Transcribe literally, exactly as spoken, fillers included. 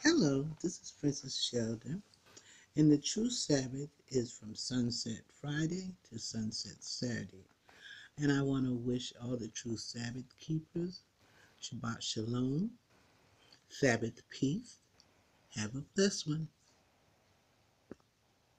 Hello, this is Princess Sheldon, and the true Sabbath is from sunset Friday to sunset Saturday. And I want to wish all the true Sabbath keepers Shabbat Shalom, Sabbath peace. Have a blessed one.